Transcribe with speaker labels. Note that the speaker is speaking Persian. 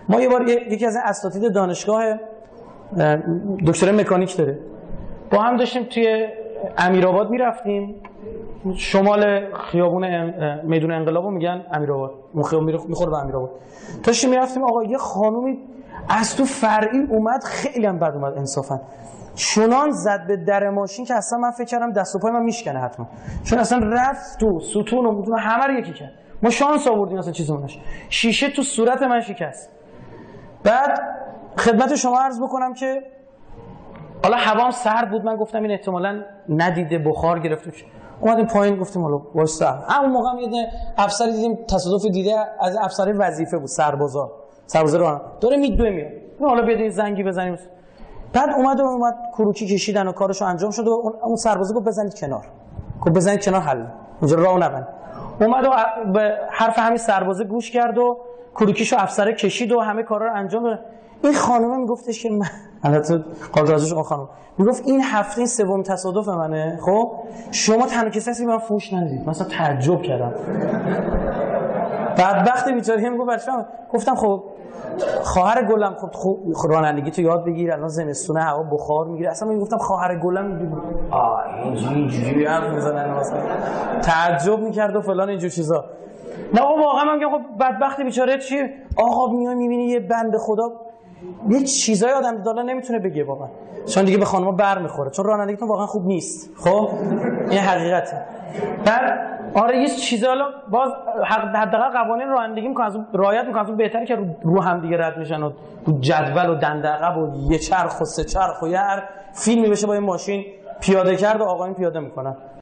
Speaker 1: ما یه بار یکی از اساتید دانشگاه دکترای مکانیک داره، با هم داشتیم توی امیرآباد میرفتیم، شمال خیابون میدون انقلابو میگن امیرآباد، اون خیابون میخوره به امیرآباد. داشتیم میرفتیم، آقا یه خانومی از تو فرعی اومد، خیلی هم بد اومد انصافا، چنان زد به در ماشین که اصلا من فکر کردم دست و پای من میشکنه حتما، چون اصلا رفت تو ستون و بتون همه رو یکی کرد. ما شانس آوردیم اصلا چیزی نشه، شیشه تو صورت من شکست. بعد خدمت شما عرض بکنم که حالا هوام سرد بود، من گفتم این احتمالاً ندیده بخار گرفته میشه. اومدیم پایین گفتیم حالا واسه اون موقع هم یه افسر دیدیم تصادف دیده، از افسر وظیفه بود، سرباز رو داره میدوه میاد، حالا بیاد این زنگی بزنیم. بعد اومد کروکی کشیدن و کارشو انجام شد و اون سربازا گفت بزنید کنار، گفت بزنید کنار، حل اونجا راهو نبند. اومد و به حرف همین سربازه گوش کرد و کروکیشو افسر کشید و همه کارا رو انجام داد. این خانومه میگفتش که من البته قابل توجهش اون خانم میگفت این هفته این سوم تصادف منه، خب شما تنها کسی هستی من فوش ندید. مثلا تعجب کردم. بعد وقتی بیچاره میگفت بچه‌ها، گفتم خب خواهر گلم خب رانندگی تو یاد بگیر، الان زمستونه هوا بخار میگیره. اصلا من گفتم خواهر گلم اینجوری حرف میزنن، مثلا تعجب میکرد و فلان اینجور چیزا. نه واقعا من میگم خب بدبختی بیچاره چی، آقا میای میبینی یه بنده خدا یه چیزای آدم دالا نمیتونه بگه واقعا، چون دیگه به خانم‌ها بر میخوره، چون رانندگیتون واقعا خوب نیست. خب این حقیقته. بعد آره یه چیزا حالا باز حداقل قوانین رانندگی میکنن، از اون رعایت میکنن، از اون بهتره که رو هم دیگه رد میشن و رو جدول و دنده عقب و یه چرخ و سه چرخ و یه هر فیلمی بشه با این ماشین پیاده کرد و آقایون پیاده میکنن.